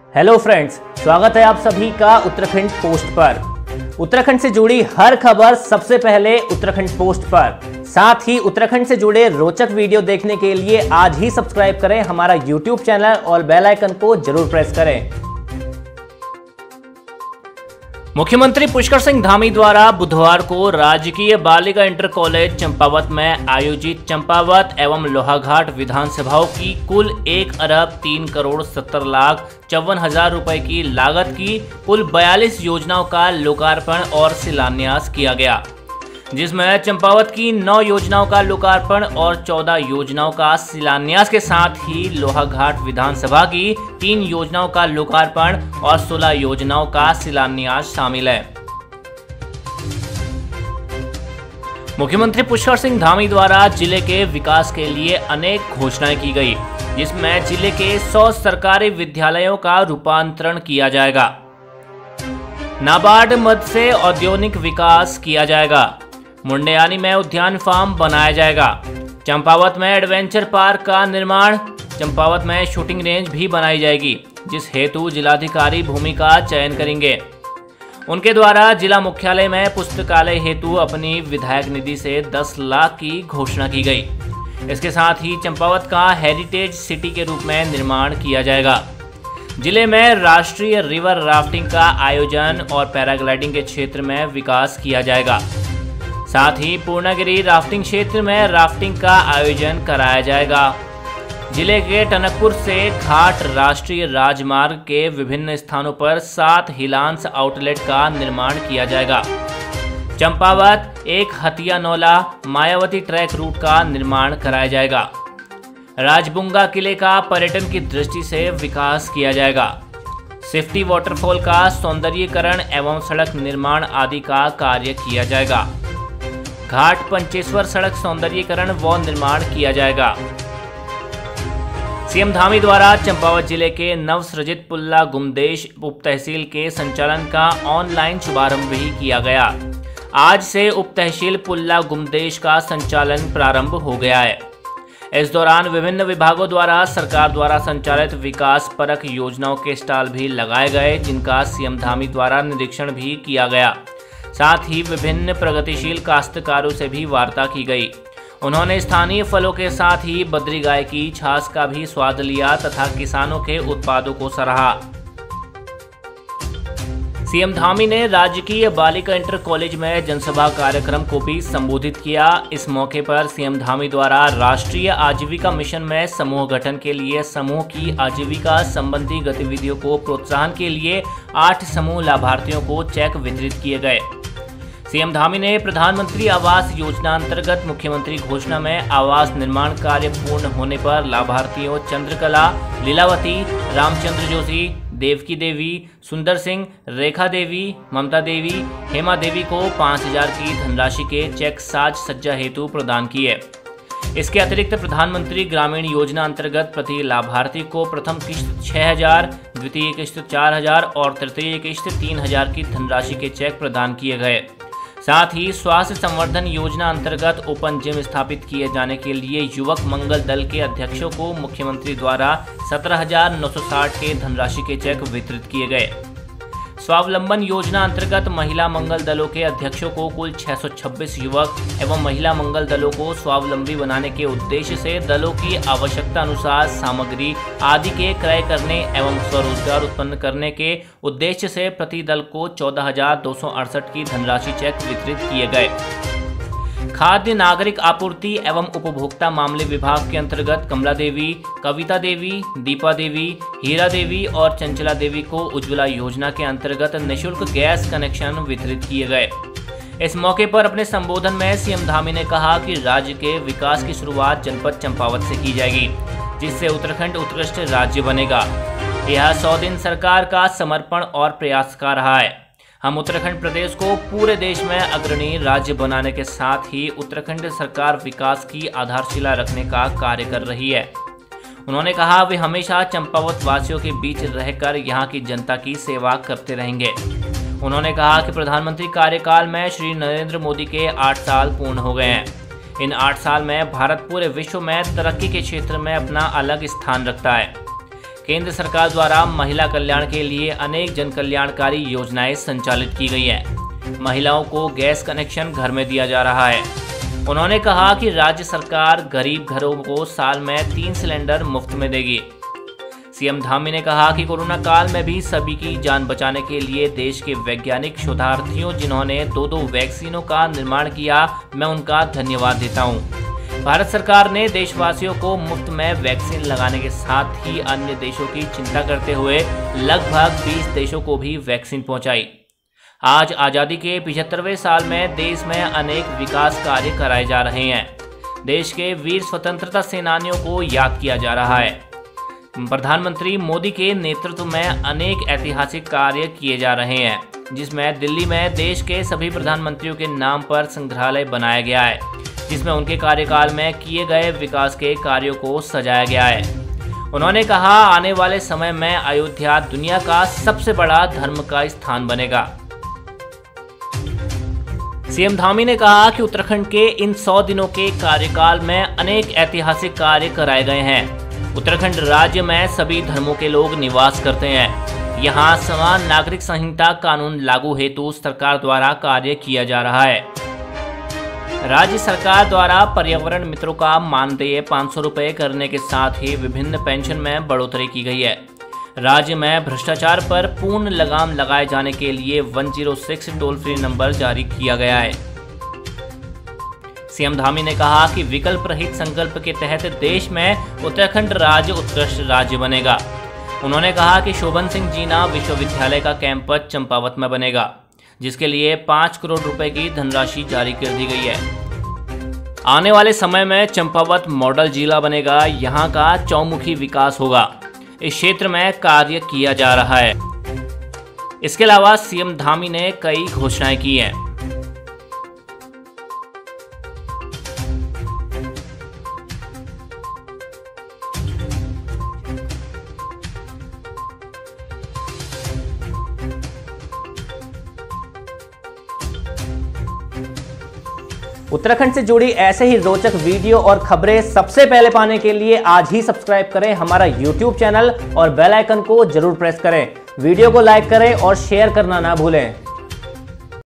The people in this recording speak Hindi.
हेलो फ्रेंड्स, स्वागत है आप सभी का उत्तराखंड पोस्ट पर। उत्तराखंड से जुड़ी हर खबर सबसे पहले उत्तराखंड पोस्ट पर। साथ ही उत्तराखंड से जुड़े रोचक वीडियो देखने के लिए आज ही सब्सक्राइब करें हमारा यूट्यूब चैनल और बेल आइकन को जरूर प्रेस करें। मुख्यमंत्री पुष्कर सिंह धामी द्वारा बुधवार को राजकीय बालिका इंटर कॉलेज चंपावत में आयोजित चंपावत एवं लोहाघाट विधानसभाओं की कुल 1,03,70,54,000 रुपए की लागत की कुल 42 योजनाओं का लोकार्पण और शिलान्यास किया गया, जिसमें चंपावत की 9 योजनाओं का लोकार्पण और 14 योजनाओं का शिलान्यास के साथ ही लोहाघाट विधानसभा की 3 योजनाओं का लोकार्पण और 16 योजनाओं का शिलान्यास शामिल है। मुख्यमंत्री पुष्कर सिंह धामी द्वारा जिले के विकास के लिए अनेक घोषणाएं की गई, जिसमें जिले के 100 सरकारी विद्यालयों का रूपांतरण किया जाएगा। नाबार्ड मद से औद्योगिक विकास किया जाएगा। मुंडेयानी में उद्यान फार्म बनाया जाएगा। चंपावत में एडवेंचर पार्क का निर्माण। चंपावत में शूटिंग रेंज भी बनाई जाएगी, जिस हेतु जिलाधिकारी भूमि का चयन करेंगे। उनके द्वारा जिला मुख्यालय में पुस्तकालय हेतु अपनी विधायक निधि से 10 लाख की घोषणा की गई। इसके साथ ही चंपावत का हेरिटेज सिटी के रूप में निर्माण किया जाएगा। जिले में राष्ट्रीय रिवर राफ्टिंग का आयोजन और पैराग्लाइडिंग के क्षेत्र में विकास किया जाएगा। साथ ही पूर्णागिरी राफ्टिंग क्षेत्र में राफ्टिंग का आयोजन कराया जाएगा। जिले के टनकपुर से घाट राष्ट्रीय राजमार्ग के विभिन्न स्थानों पर 7 हिलांस आउटलेट का निर्माण किया जाएगा। चंपावत एक हथिया नौला मायावती ट्रैक रूट का निर्माण कराया जाएगा। राजबुंगा किले का पर्यटन की दृष्टि से विकास किया जाएगा। सिफ्टी वाटरफॉल का सौंदर्यीकरण एवं सड़क निर्माण आदि का कार्य किया जाएगा। घाट पंचेश्वर सड़क सौंदर्यीकरण व निर्माण किया जाएगा। सीएम धामी द्वारा चंपावत जिले के नवसृजित पुल्ला गुमदेश उप तहसील के संचालन का ऑनलाइन शुभारंभ भी किया गया। आज से उप तहसील पुल्ला गुमदेश का संचालन प्रारंभ हो गया है। इस दौरान विभिन्न विभागों द्वारा सरकार द्वारा संचालित विकास परक योजनाओं के स्टॉल भी लगाए गए, जिनका सीएम धामी द्वारा निरीक्षण भी किया गया। साथ ही विभिन्न प्रगतिशील काश्तकारों से भी वार्ता की गई। उन्होंने स्थानीय फलों के साथ ही बद्री गाय की छाछ का भी स्वाद लिया तथा किसानों के उत्पादों को सराहा। सीएम धामी ने राजकीय बालिका इंटर कॉलेज में जनसभा कार्यक्रम को भी संबोधित किया। इस मौके पर सीएम धामी द्वारा राष्ट्रीय आजीविका मिशन में समूह गठन के लिए समूह की आजीविका संबंधी गतिविधियों को प्रोत्साहन के लिए 8 समूह लाभार्थियों को चेक वितरित किए गए। सीएम धामी ने प्रधानमंत्री आवास योजना अंतर्गत मुख्यमंत्री घोषणा में आवास निर्माण कार्य पूर्ण होने पर लाभार्थियों चंद्रकला, लीलावती, रामचंद्र जोशी, देवकी देवी, सुंदर सिंह, रेखा देवी, ममता देवी, हेमा देवी को 5,000 की धनराशि के चेक साज सज्जा हेतु प्रदान किए। इसके अतिरिक्त प्रधानमंत्री ग्रामीण योजना अंतर्गत प्रति लाभार्थी को प्रथम किश्त 6,000, द्वितीय किश्त 4,000 और तृतीय किश्त 3,000 की धनराशि के चेक प्रदान किए गए। साथ ही स्वास्थ्य संवर्धन योजना अंतर्गत ओपन जिम स्थापित किए जाने के लिए युवक मंगल दल के अध्यक्षों को मुख्यमंत्री द्वारा 17,960 के धनराशि के चेक वितरित किए गए। स्वावलंबन योजना अंतर्गत महिला मंगल दलों के अध्यक्षों को कुल 626 युवक एवं महिला मंगल दलों को स्वावलंबी बनाने के उद्देश्य से दलों की आवश्यकता अनुसार सामग्री आदि के क्रय करने एवं स्वरोजगार उत्पन्न करने के उद्देश्य से प्रति दल को 14,268 की धनराशि चेक वितरित किए गए। खाद्य नागरिक आपूर्ति एवं उपभोक्ता मामले विभाग के अंतर्गत कमला देवी, कविता देवी, दीपा देवी, हीरा देवी और चंचला देवी को उज्ज्वला योजना के अंतर्गत निःशुल्क गैस कनेक्शन वितरित किए गए। इस मौके पर अपने संबोधन में सीएम धामी ने कहा कि राज्य के विकास की शुरुआत जनपद चंपावत से की जाएगी, जिससे उत्तराखंड उत्कृष्ट राज्य बनेगा। यह 100 दिन सरकार का समर्पण और प्रयास का रहा है। हम उत्तराखंड प्रदेश को पूरे देश में अग्रणी राज्य बनाने के साथ ही उत्तराखंड सरकार विकास की आधारशिला रखने का कार्य कर रही है। उन्होंने कहा वे हमेशा चंपावत वासियों के बीच रहकर यहां की जनता की सेवा करते रहेंगे। उन्होंने कहा कि प्रधानमंत्री कार्यकाल में श्री नरेंद्र मोदी के 8 साल पूर्ण हो गए हैं। इन 8 साल में भारत पूरे विश्व में तरक्की के क्षेत्र में अपना अलग स्थान रखता है। केंद्र सरकार द्वारा महिला कल्याण के लिए अनेक जन कल्याणकारी योजनाएं संचालित की गई है। महिलाओं को गैस कनेक्शन घर में दिया जा रहा है। उन्होंने कहा कि राज्य सरकार गरीब घरों को साल में 3 सिलेंडर मुफ्त में देगी। सीएम धामी ने कहा कि कोरोना काल में भी सभी की जान बचाने के लिए देश के वैज्ञानिक शोधार्थियों जिन्होंने 2 वैक्सीनों का निर्माण किया, मैं उनका धन्यवाद देता हूं। भारत सरकार ने देशवासियों को मुफ्त में वैक्सीन लगाने के साथ ही अन्य देशों की चिंता करते हुए लगभग 20 देशों को भी वैक्सीन पहुंचाई। आज आज़ादी के 75वें साल में देश में अनेक विकास कार्य कराए जा रहे हैं। देश के वीर स्वतंत्रता सेनानियों को याद किया जा रहा है। प्रधानमंत्री मोदी के नेतृत्व में अनेक ऐतिहासिक कार्य किए जा रहे हैं, जिसमें दिल्ली में देश के सभी प्रधानमंत्रियों के नाम पर संग्रहालय बनाया गया है, जिसमें उनके कार्यकाल में किए गए विकास के कार्यों को सजाया गया है। उन्होंने कहा, आने वाले समय में अयोध्या दुनिया का सबसे बड़ा धर्म का स्थान बनेगा। सीएम धामी ने कहा कि उत्तराखंड के इन 100 दिनों के कार्यकाल में अनेक ऐतिहासिक कार्य कराए गए हैं। उत्तराखंड राज्य में सभी धर्मों के लोग निवास करते हैं। यहाँ समान नागरिक संहिता कानून लागू हेतु सरकार द्वारा कार्य किया जा रहा है। राज्य सरकार द्वारा पर्यावरण मित्रों का मानदेय 500 रुपये करने के साथ ही विभिन्न पेंशन में बढ़ोतरी की गई है। राज्य में भ्रष्टाचार पर पूर्ण लगाम लगाए जाने के लिए 106 टोल फ्री नंबर जारी किया गया है। सीएम धामी ने कहा कि विकल्प रहित संकल्प के तहत देश में उत्तराखंड राज्य उत्कृष्ट राज्य बनेगा। उन्होंने कहा कि शोभन सिंह जीना विश्वविद्यालय का कैंपस चंपावत में बनेगा, जिसके लिए 5 करोड़ रुपए की धनराशि जारी कर दी गई है। आने वाले समय में चंपावत मॉडल जिला बनेगा। यहाँ का चौमुखी विकास होगा। इस क्षेत्र में कार्य किया जा रहा है। इसके अलावा सीएम धामी ने कई घोषणाएं की हैं। उत्तराखंड से जुड़ी ऐसे ही रोचक वीडियो और खबरें सबसे पहले पाने के लिए आज ही सब्सक्राइब करें हमारा YouTube चैनल और बेल आइकन को जरूर प्रेस करें। वीडियो को लाइक करें और शेयर करना ना भूलें।